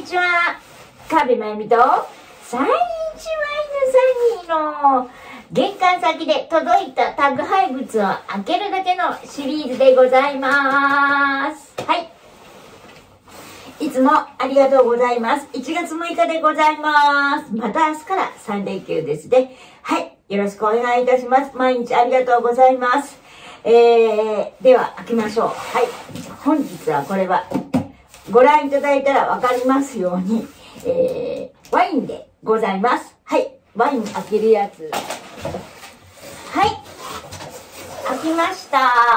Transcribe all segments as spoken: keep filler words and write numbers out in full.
にちは。川辺真由美とサインチワインのサニーの玄関先で届いた宅配物を開けるだけのシリーズでございます。はい。いつもありがとうございます。いちがつむいかでございます。また明日からさんれいきゅうですね。はい。よろしくお願いいたします。毎日ありがとうございます。えー、では開けましょう。はい。本日はこれはご覧いただいたらわかりますように、えー、ワインでございます。はい。ワイン開けるやつ。はい。開きました。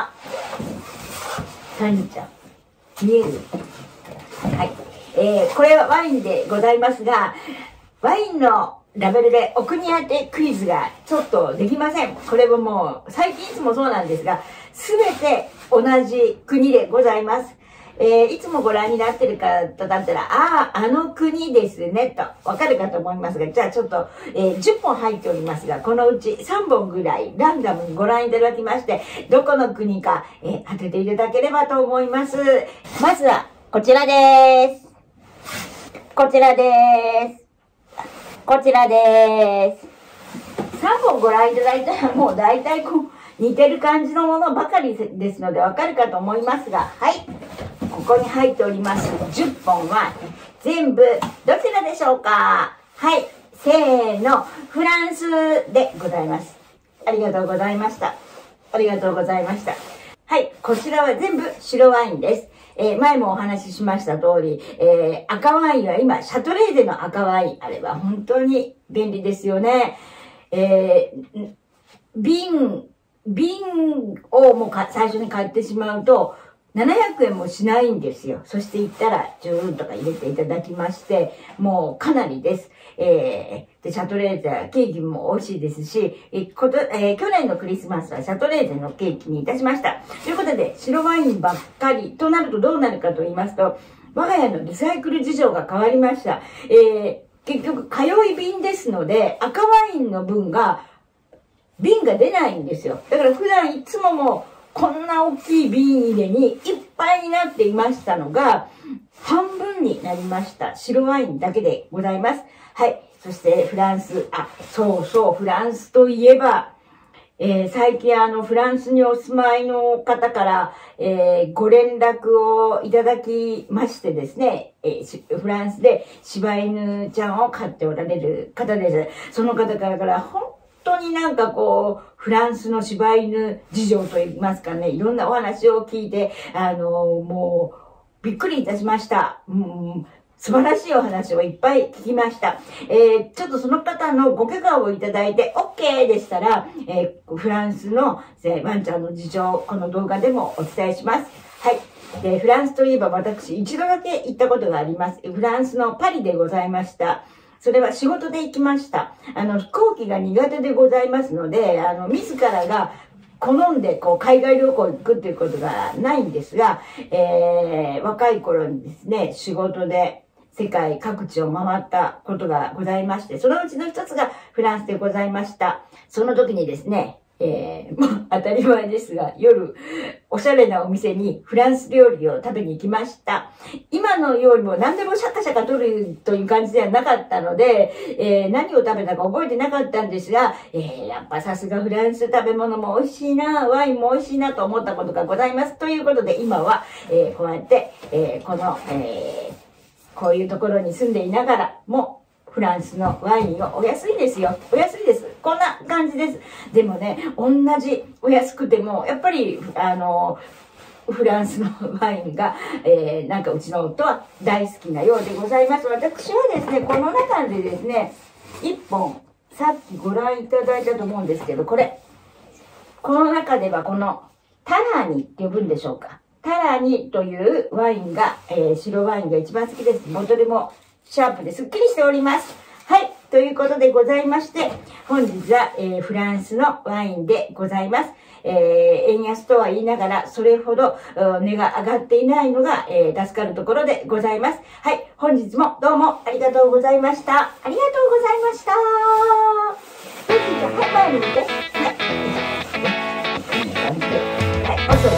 サニーちゃん。見える？はい。えー、これはワインでございますが、ワインのラベルでお国当てクイズがちょっとできません。これはもう、最近いつもそうなんですが、すべて同じ国でございます。えー、いつもご覧になってる方だったら、ああ、あの国ですね、と、わかるかと思いますが、じゃあちょっと、えー、じゅっぽん入っておりますが、このうちさんぼんぐらいランダムにご覧いただきまして、どこの国か、えー、当てていただければと思います。まずは、こちらです。こちらです。こちらです。さんぼんご覧いただいたら、もう大体こう、似てる感じのものばかりですので、わかるかと思いますが、はい。ここに入っておりますじゅっぽんは全部どちらでしょうか？はい、せーの、フランスでございます。ありがとうございました。ありがとうございました。はい、こちらは全部白ワインです。えー、前もお話ししました通り、えー、赤ワインは今、シャトレーゼの赤ワインあれば本当に便利ですよね。えー、瓶、瓶をもうか最初に買ってしまうと、ななひゃくえんもしないんですよ。そして行ったら、ジューンとか入れていただきまして、もうかなりです。えー、で、シャトレーゼはケーキも美味しいですし、えこと、えー、去年のクリスマスはシャトレーゼのケーキにいたしました。ということで、白ワインばっかりとなるとどうなるかと言いますと、我が家のリサイクル事情が変わりました。えー、結局、通い瓶ですので、赤ワインの分が、瓶が出ないんですよ。だから普段いつももう、こんな大きい瓶入れにいっぱいになっていましたのが、半分になりました。白ワインだけでございます。はい。そしてフランス、あ、そうそう、フランスといえば、えー、最近あの、フランスにお住まいの方から、えー、ご連絡をいただきましてですね、えー、フランスで柴犬ちゃんを飼っておられる方です。その方からから、本当になんかこう、フランスの柴犬事情といいますかね、いろんなお話を聞いて、あの、もう、びっくりいたしました。うん、素晴らしいお話をいっぱい聞きました。えー、ちょっとその方のご許可をいただいて OK でしたら、えー、フランスの、えー、ワンちゃんの事情、この動画でもお伝えします。はい。で、フランスといえば私、一度だけ行ったことがあります。フランスのパリでございました。それは仕事で行きました。あの、飛行機が苦手でございますので、あの、自らが好んで、こう、海外旅行行くっていうことがないんですが、えー、若い頃にですね、仕事で世界各地を回ったことがございまして、そのうちの一つがフランスでございました。その時にですね、えー、もう当たり前ですが、夜、おしゃれなお店にフランス料理を食べに行きました。今のようにも何でもシャカシャカ取るという感じではなかったので、えー、何を食べたか覚えてなかったんですが、えー、やっぱさすがフランス食べ物も美味しいな、ワインも美味しいなと思ったことがございます。ということで今は、えー、こうやって、えー、この、えー、こういうところに住んでいながらも、フランスのワインをお安いですよ。お安いです。こんな感じです。でもね、同じお安くても、やっぱり、あの、フランスのワインが、えー、なんかうちの夫は大好きなようでございます。私はですね、この中でですね、一本、さっきご覧いただいたと思うんですけど、これ。この中ではこの、タラニって呼ぶんでしょうか。タラニというワインが、えー、白ワインが一番好きです。ボトルもシャープですっきりしております。はい。ということでございまして、本日は、えー、フランスのワインでございます。えー、円安とは言いながら、それほど値が上がっていないのが、えー、助かるところでございます。はい。本日もどうもありがとうございました。ありがとうございました。本日は、はい、前に見て。はい。こんな感じで。はい。お